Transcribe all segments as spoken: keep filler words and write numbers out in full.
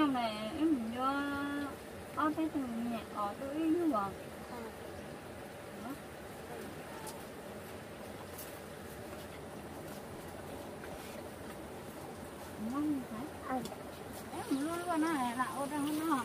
trong này em do ở cái thằng nhạc ở tôi nữa rồi. Ngon phải. Ừ. Em luôn luôn nó là ô trong nó.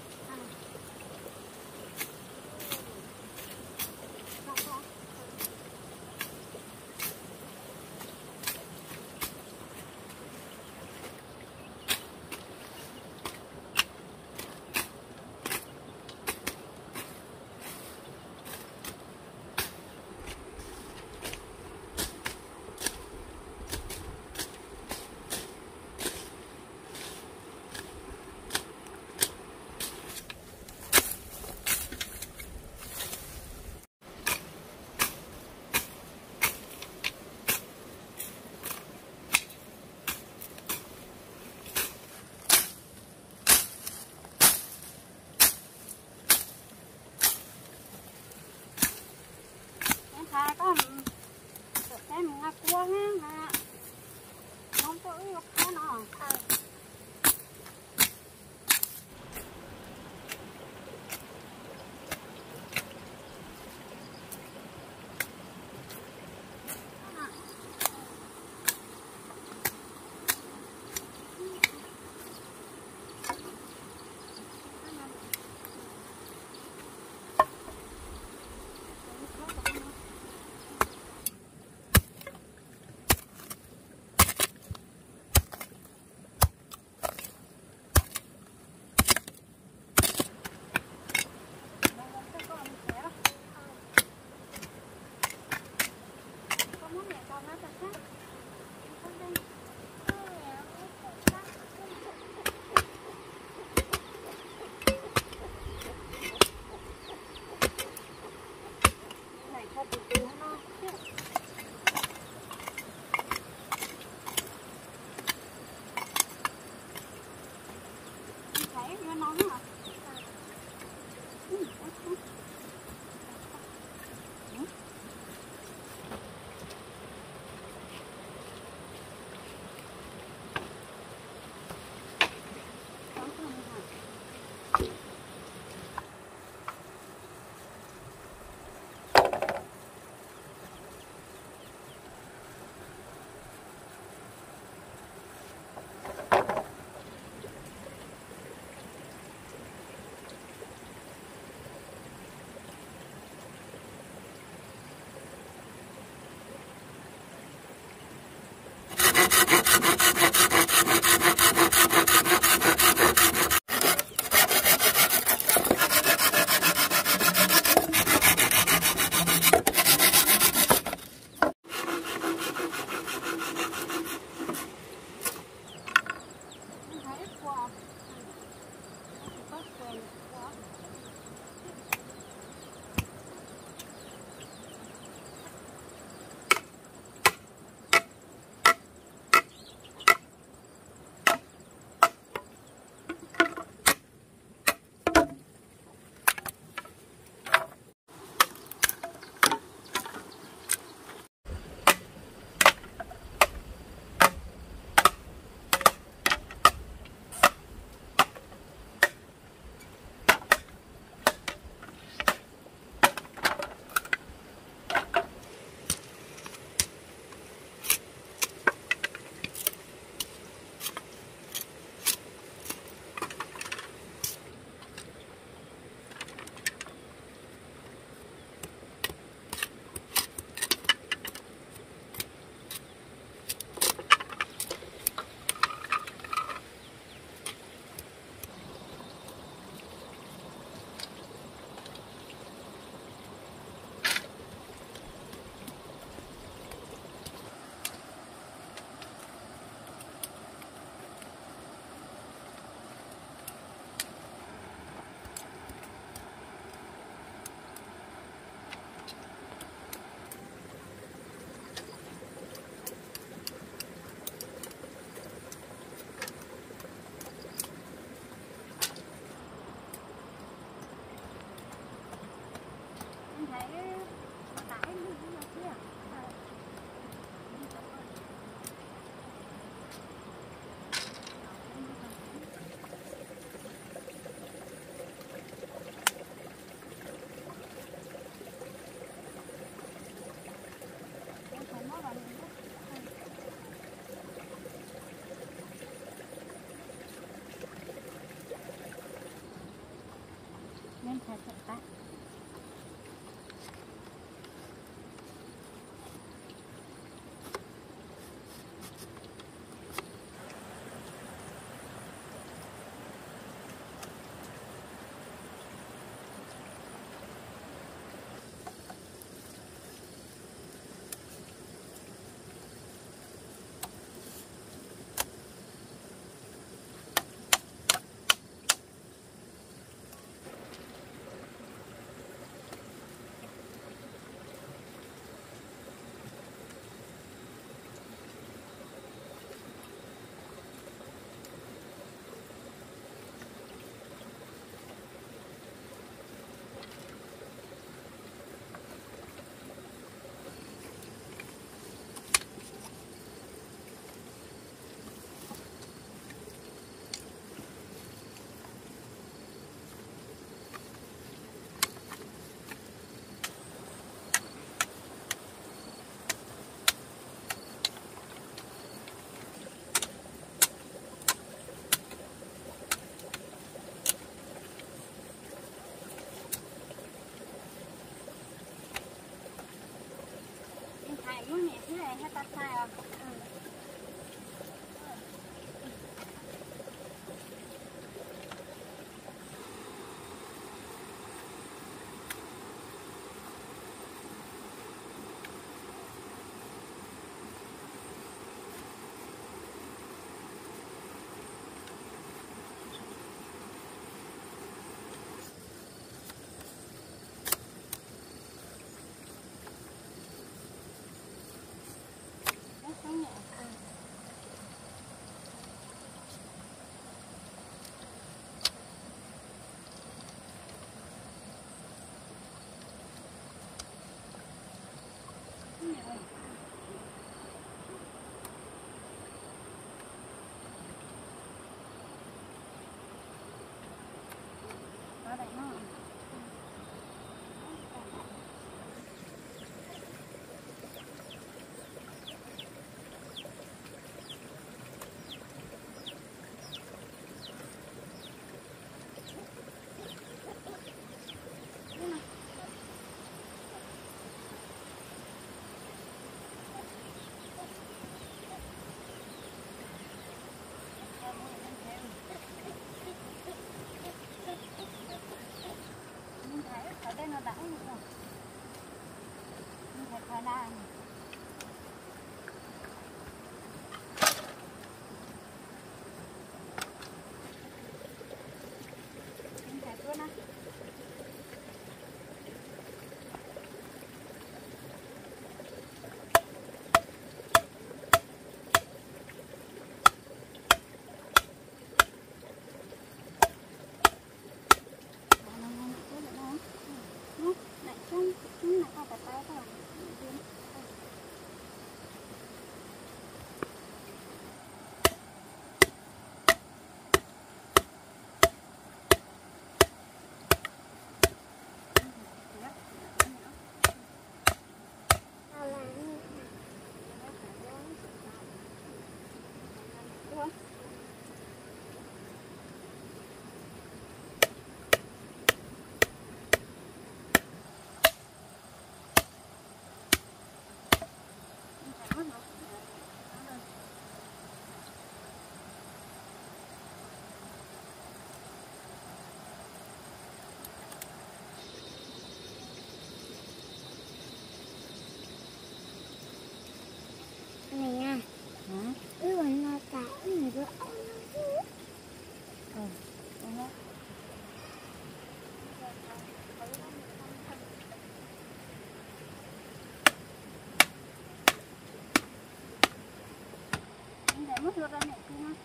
nên phải tự tắt. Muốn nhẹ thế này hay tắt sai à? Mất rồi mẹ cứ ha.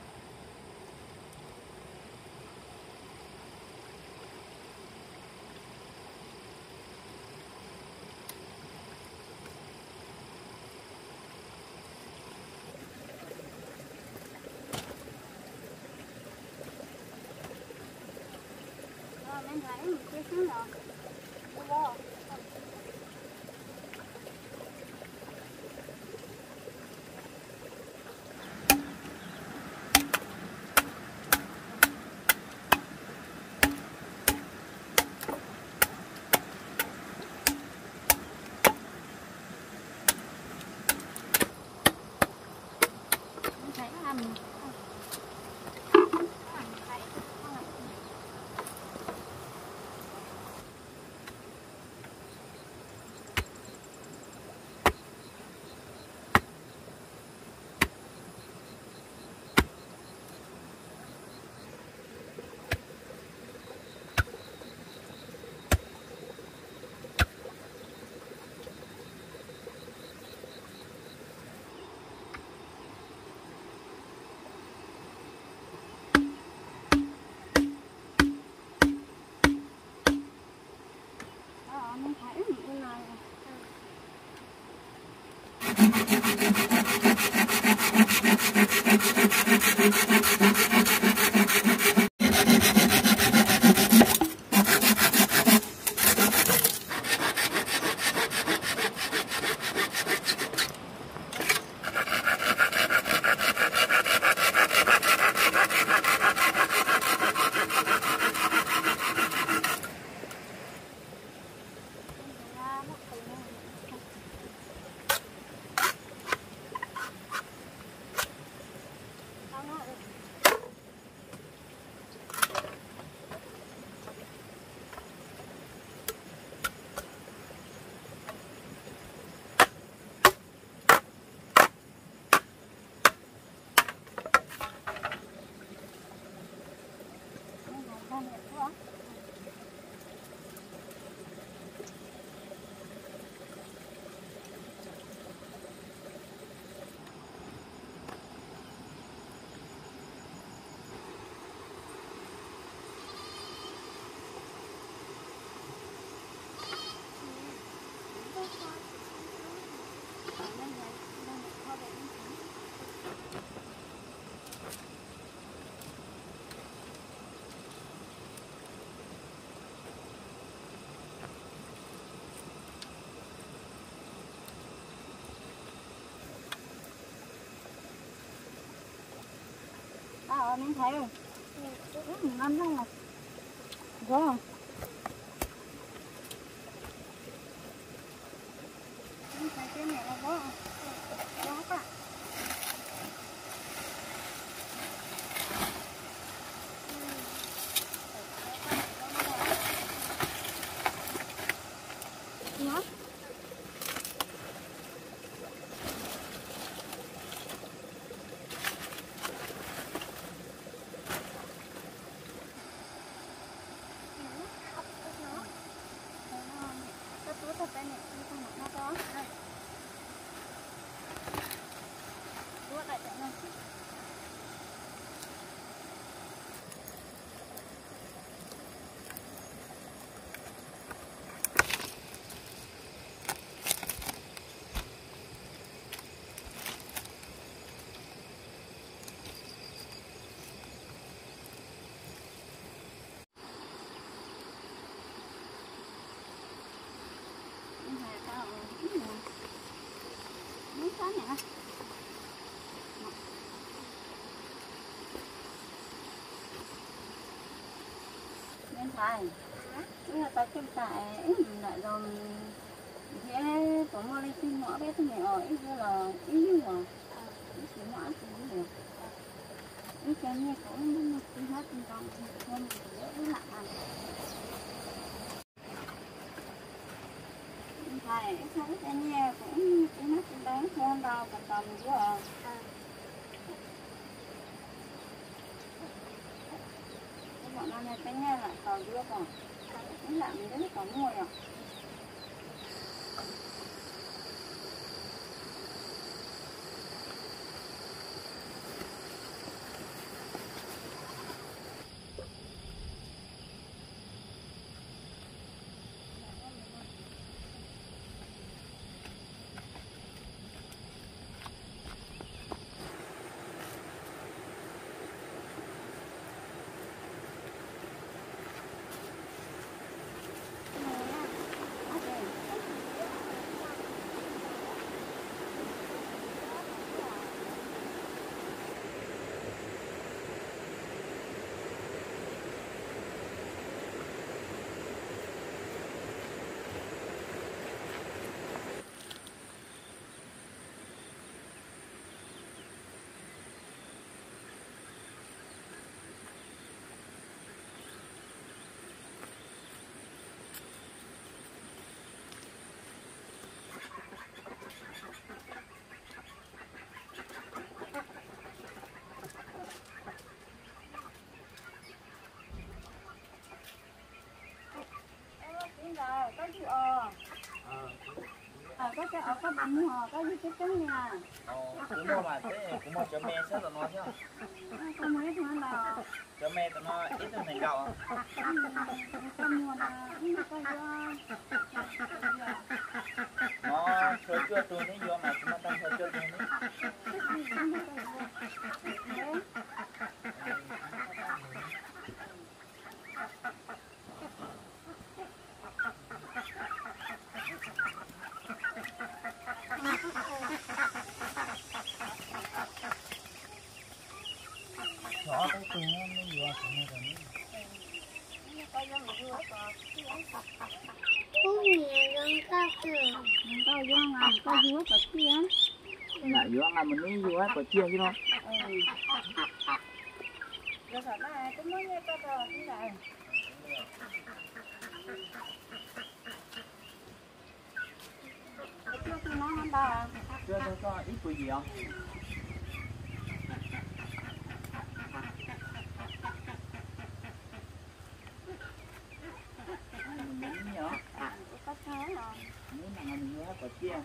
Rồi lên thấy mình chưa sáng rồi. Vô. Ờ, mình thấy rồi. Ừ, ngon lắm rồi. Rồi. Mình thấy cái này là có. Có cả. Nhớ. Phải, bây giờ ta chăm tại lại rồi thế có mua lên xin ngõ bé thì mẹ ở ít là ít như mà ít chỉ ngõ thì như được ít cái nghe cũng không hết trong trong không đỡ lạ à phải không cái nghe cũng cũng hết trong đấy không đâu còn tầm chứ à bọn nó này cái nghe lại còn đưa còn cái lạ mình rất có mùi à có chữ ờ ờ có cái ở có bánh hò có cái trứng nha cũng mua mà thế cũng mua cho mẹ sẽ tụi nó chứ có mấy thứ là cho mẹ tụi nó ít hơn thành gạo có mua là ít có do nó chơi chưa tôi thấy vô mà chúng ta Ủa mẹ con cao kìa. Cao dương à, cao dương có chia. Dạ dương là mình đi dương á có chia chứ đâu. Ừ. Giờ sao này cũng mới nghe cao cao như này. Chưa tôi nói hắn bà. Chưa cho cho ít tuổi gì không? Mình nhớ. Có thế rồi. Nếu mà mình nhớ có chia.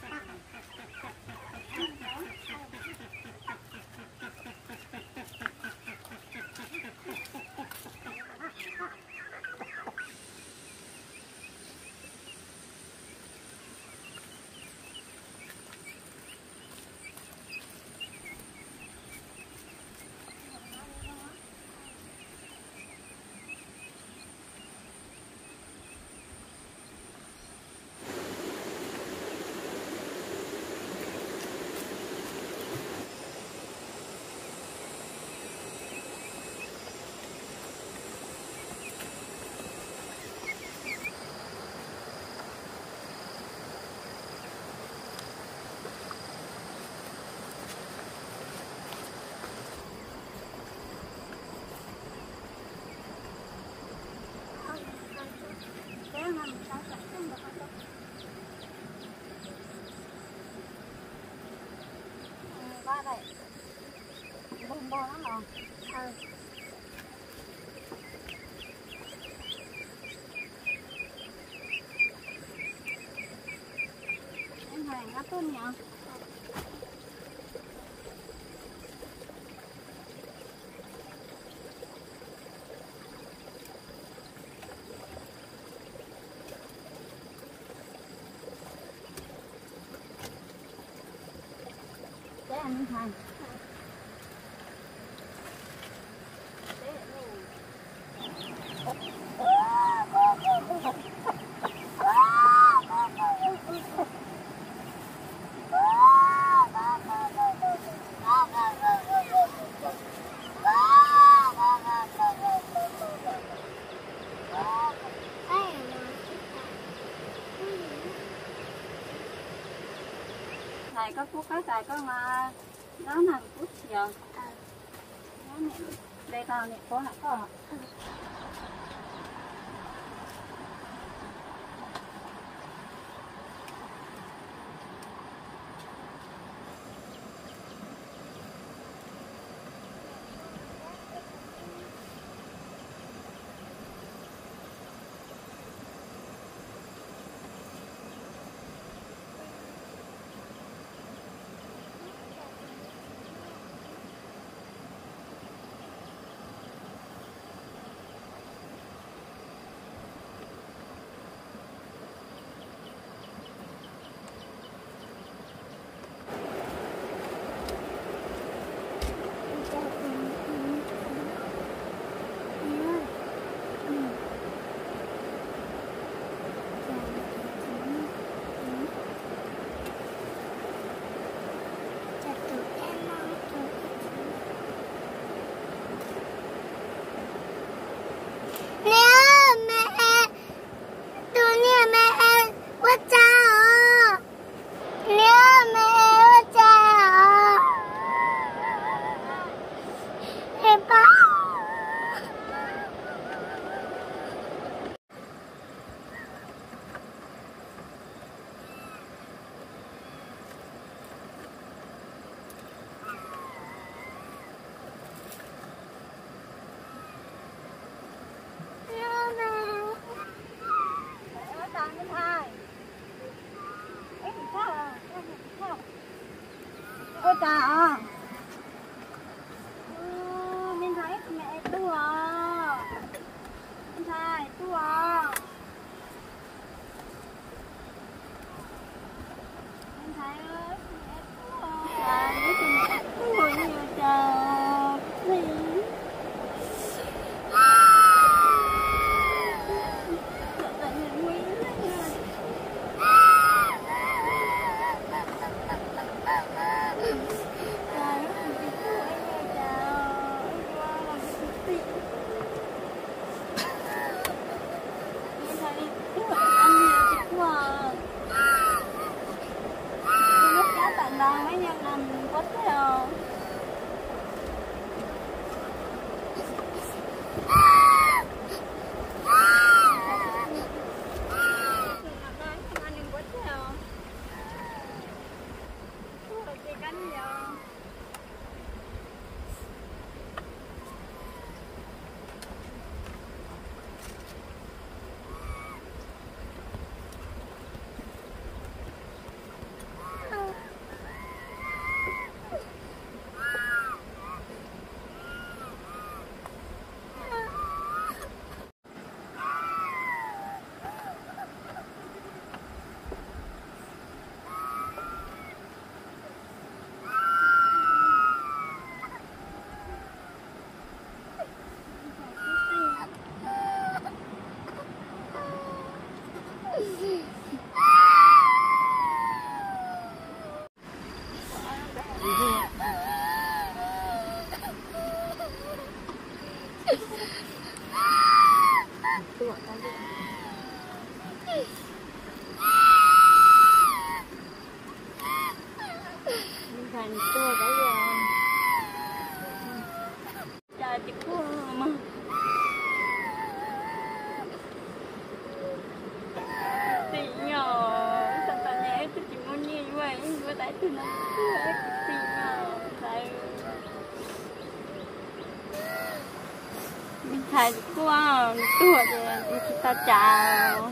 Ba đây. Bông bò lắm rồi. Ờ. Em hàng ngắt tuần nhỉ? Để anh hàng. Này có cuốc cái tài có mà nó nằm cút chiều. Nó này đây cao này có lại có. Ôi trời ơi. Ừ, mình thấy mẹ tua. Mình thấy tua. Mình thấy mẹ tua. Và nếu thì mẹ tua nhiều trời. Thì tua cái gì mình thành tua cái gì trời thì cua mà tí nhỏ sao ta nhé tôi chỉ muốn như vậy với tại tôi nó tí nhỏ tại mình thấy qua tuổi thì ta chào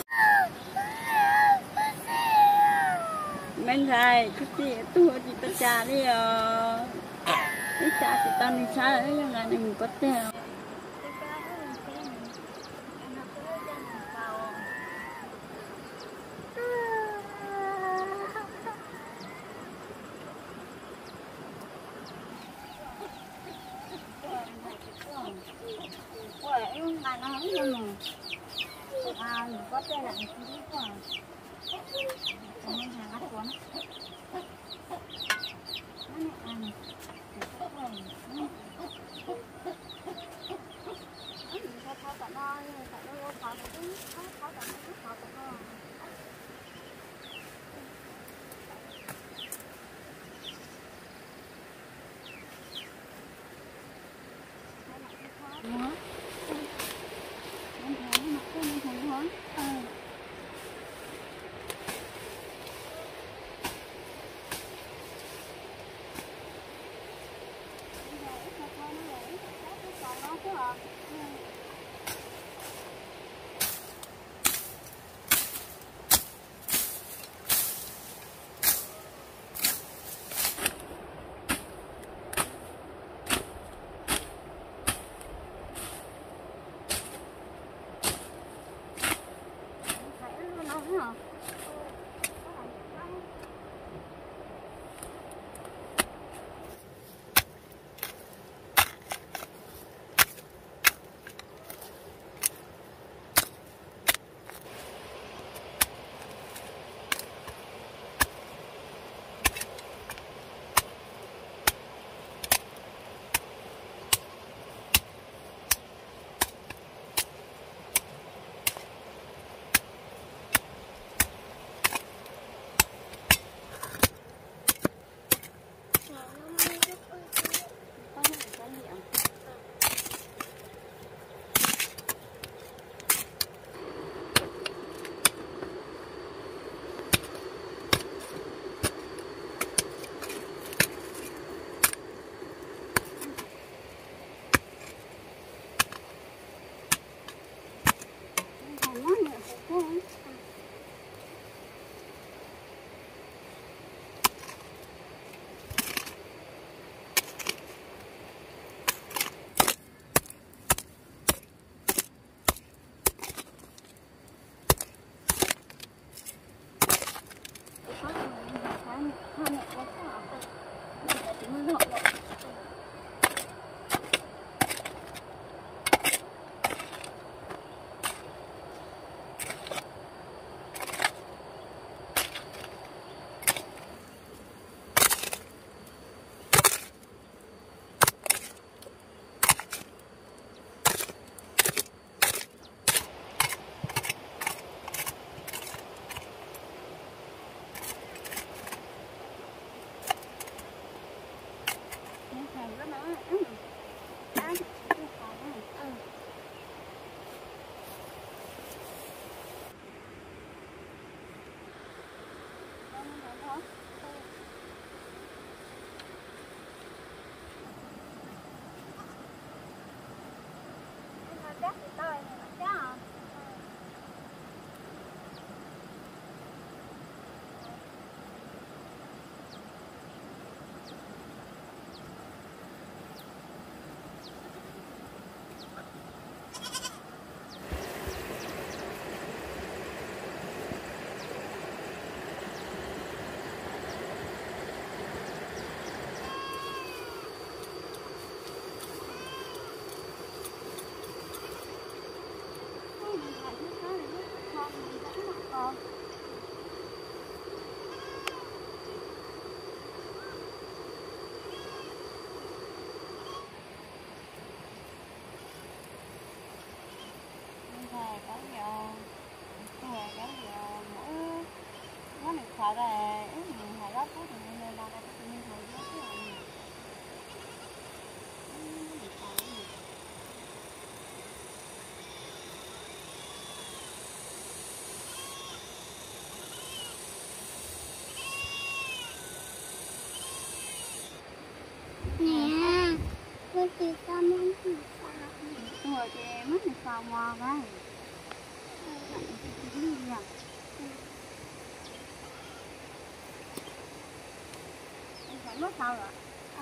mình thấy cái gì tuổi thì ta chào đi à cái chào thì ta đi xa đấy nhưng mà mình có tiền mà nó không cho mình à mình có tên là mình không biết rồi mình hàng ăn cuốn nó này ăn mình phải tháo cả nó phải nó tháo cả nó tháo cả nó tháo cả nó là đây mình hay lắm phút thì nên là cái tự nhiên thấy rất là nè tôi chỉ có muốn gì sao rồi thì mất thì sao mà vậy mất sao rồi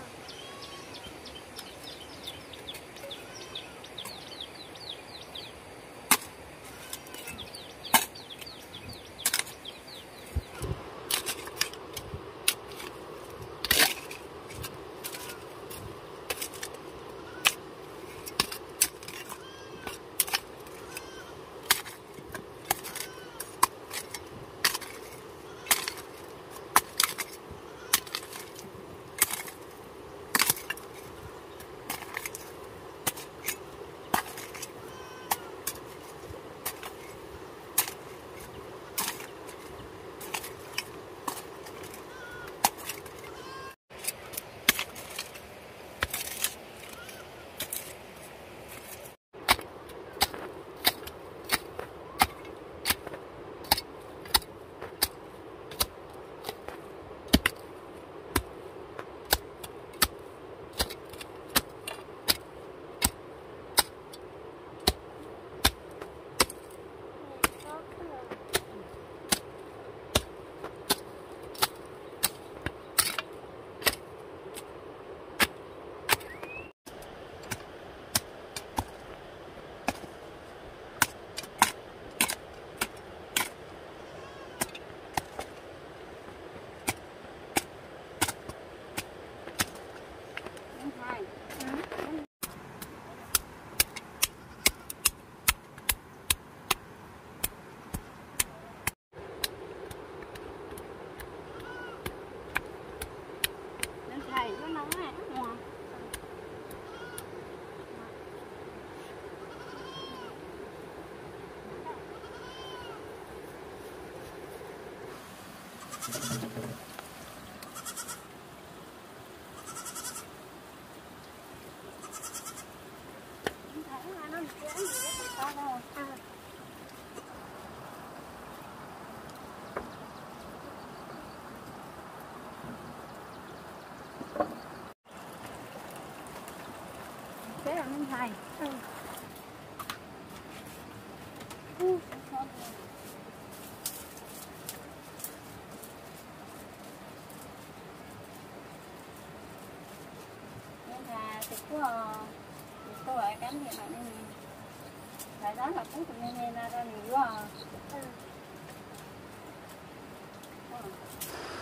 thầy nó nóng này nó ngon thế là mình thầy ừ. Ừ. Nên là thịt của thịt của ai cắn thì bạn nên phải đó là cũng tự nhiên nên ra ra nhiều quá à. Ừ. Ừ.